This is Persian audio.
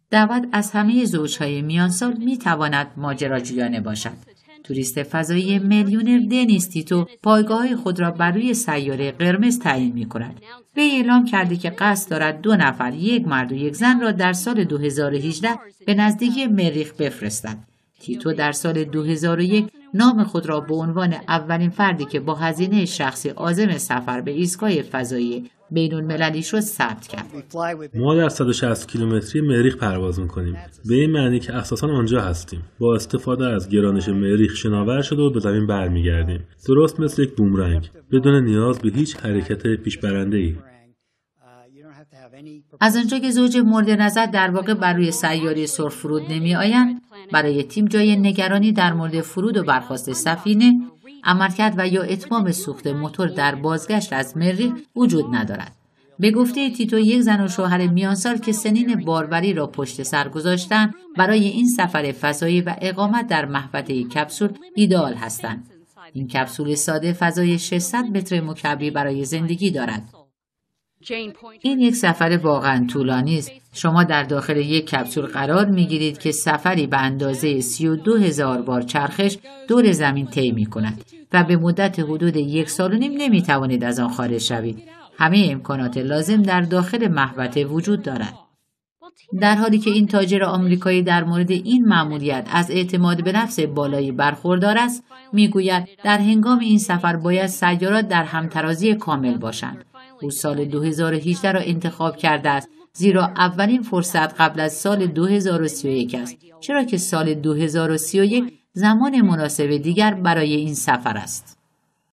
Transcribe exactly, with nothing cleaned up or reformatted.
دعوت از همه زوجهای میانسال میتواند ماجراجویانه باشد. توریست فضایی میلیونر دنیس تیتو پایگاه خود را بر روی سیاره قرمز تعیین می‌کند. وی اعلام کرده که قصد دارد دو نفر، یک مرد و یک زن را در سال دو هزار و هجده به نزدیکی مریخ بفرستد. تیتو در سال دو هزار و یک نام خود را به عنوان اولین فردی که با هزینه شخصی عازم سفر به ایستگاه فضایی بین‌المللی شد ثبت کرد. ما در صد و شصت کیلومتری مریخ پرواز می‌کنیم. به این معنی که اساساً آنجا هستیم. با استفاده از گرانش مریخ شناور شده و به زمین برمیگردیم. درست مثل یک بومرنگ، بدون نیاز به هیچ حرکت پیشبرنده‌ای. از آنجا که زوج مورد نظر در واقع بر روی سیاره سرخ فرود نمی آیند، برای تیم جای نگرانی در مورد فرود و برخاست سفینه، عملکرد و یا اتمام سوخت موتور در بازگشت از مریخ وجود ندارد. به گفته تیتو، یک زن و شوهر میانسال که سنین باروری را پشت سر گذاشتند برای این سفر فضایی و اقامت در محوطه کپسول ایدئال هستند. این کپسول ساده فضای ششصد متر مکعبی برای زندگی دارد. این یک سفر واقعا طولانی است. شما در داخل یک کپسول قرار می‌گیرید که سفری به اندازه سی و دو هزار بار چرخش دور زمین طی می‌کند و به مدت حدود یک سال و نیم نمی‌توانید از آن خارج شوید. همه امکانات لازم در داخل محوطه وجود دارد. در حالی که این تاجر آمریکایی در مورد این مأموریت از اعتماد به نفس بالایی برخوردار است، می‌گوید در هنگام این سفر باید سیارات در همترازی کامل باشند. او سال دو هزار و هجده را انتخاب کرده است زیرا اولین فرصت قبل از سال دو هزار و سی و یک است، چرا که سال دو هزار و سی و یک زمان مناسب دیگر برای این سفر است.